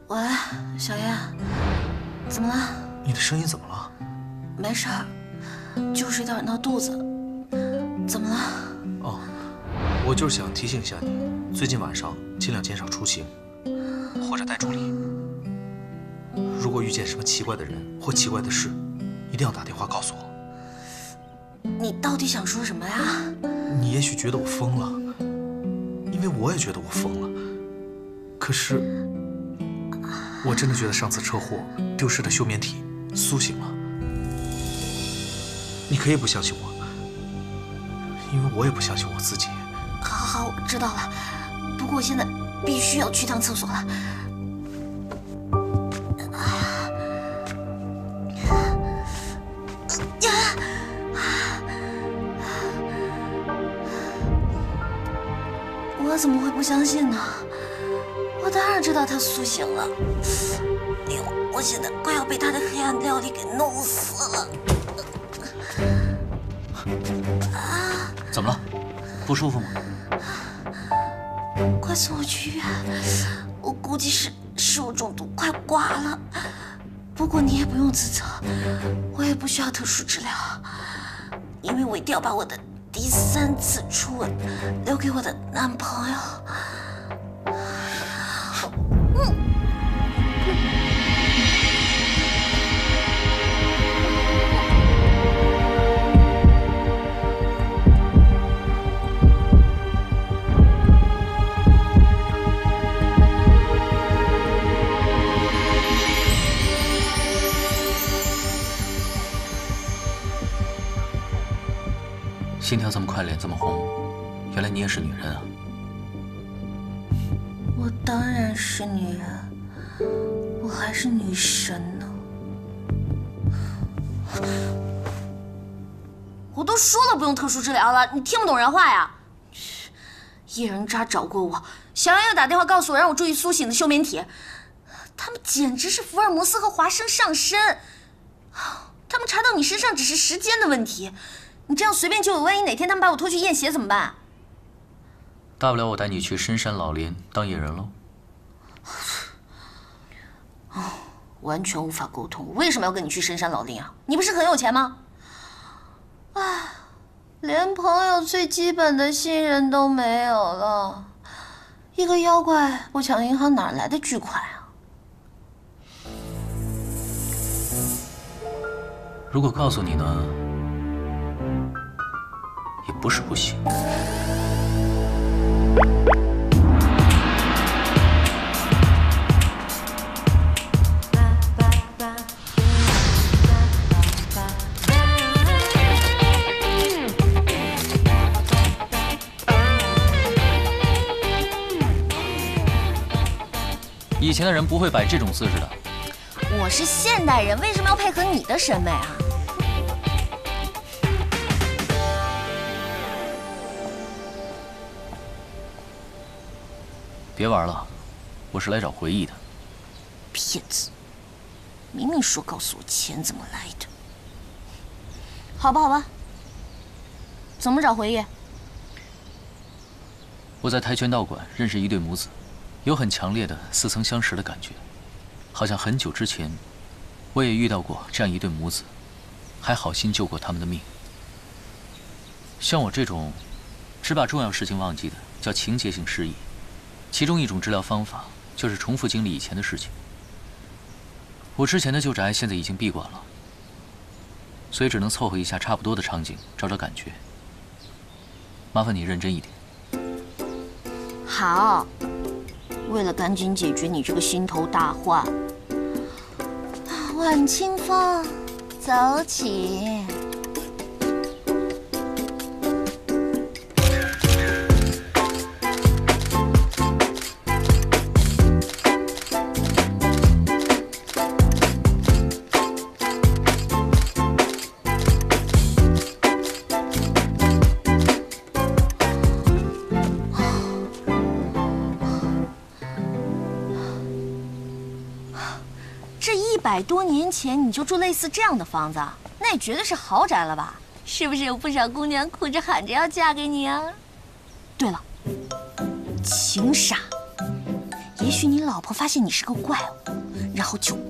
喂，小燕，怎么了？ 你的声音怎么了？ 没事儿，就是有点闹肚子。怎么了？ 哦，我就是想提醒一下你，最近晚上尽量减少出行，或者带助理。如果遇见什么奇怪的人或奇怪的事，一定要打电话告诉我。 你到底想说什么呀？ 你也许觉得我疯了，因为我也觉得我疯了。可是，我真的觉得上次车祸丢失的休眠体苏醒了。你可以不相信我，因为我也不相信我自己。 好，我知道了。不过我现在必须要去趟厕所了。我怎么会不相信呢？我当然知道他苏醒了。哎呦，我现在快要被他的黑暗料理给弄死了。 怎么了？不舒服吗？ 快送我去医院！我估计是食物中毒，快挂了。不过你也不用自责，我也不需要特殊治疗，因为我一定要把我的第3次初吻留给我的男朋友。 心跳这么快，脸这么红，原来你也是女人啊！ 我当然是女人，我还是女神呢。我都说了不用特殊治疗了，你听不懂人话呀？叶人渣找过我，小杨又打电话告诉我让我注意苏醒的休眠体，他们简直是福尔摩斯和华生上身。他们查到你身上只是时间的问题。你这样随便就有，万一哪天他们把我拖去验血怎么办？ 大不了我带你去深山老林当野人喽。 完全无法沟通，我为什么要跟你去深山老林啊？你不是很有钱吗？唉，连朋友最基本的信任都没有了。一个妖怪不抢银行哪来的巨款啊？ 如果告诉你呢？也不是不行。以前的人不会摆这种姿势的。 我是现代人，为什么要配合你的审美啊？ 别玩了，我是来找回忆的。 骗子！明明说告诉我钱怎么来的。好吧，好吧。怎么找回忆？ 我在跆拳道馆认识一对母子，有很强烈的似曾相识的感觉，好像很久之前，我也遇到过这样一对母子，还好心救过他们的命。像我这种只把重要事情忘记的，叫情节性失忆。其中一种治疗方法就是重复经历以前的事情。我之前的旧宅现在已经闭馆了，所以只能凑合一下差不多的场景，找找感觉。麻烦你认真一点。 好，为了赶紧解决你这个心头大患，晚清风，走起。100多年前你就住类似这样的房子，那也绝对是豪宅了吧？是不是有不少姑娘哭着喊着要嫁给你啊？对了，情傻， 也许你老婆发现你是个怪物，然后就……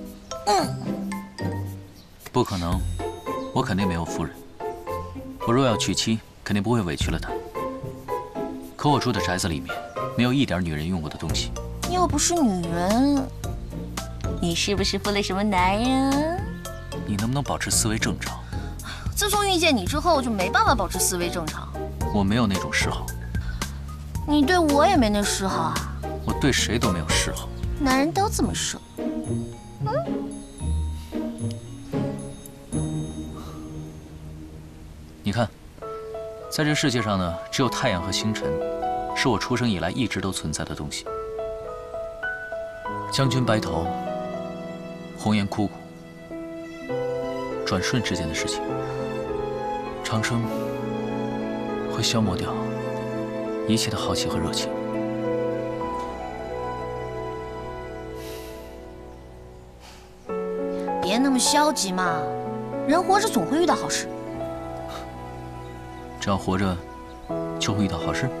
不可能，我肯定没有夫人。我若要娶妻，肯定不会委屈了她。可我住的宅子里面，没有一点女人用过的东西。 你又不是女人，你是不是负了什么男人？ 你能不能保持思维正常？ 自从遇见你之后，就没办法保持思维正常。 我没有那种嗜好。 你对我也没那嗜好啊？ 我对谁都没有嗜好。 男人都这么说。 你看，在这世界上呢，只有太阳和星辰，是我出生以来一直都存在的东西。将军白头，红颜枯骨，转瞬之间的事情。长生会消磨掉一切的好奇和热情。 别那么消极嘛，人活着总会遇到好事。 只要活着，就会遇到好事。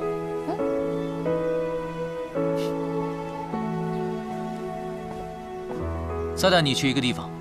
再带你去一个地方。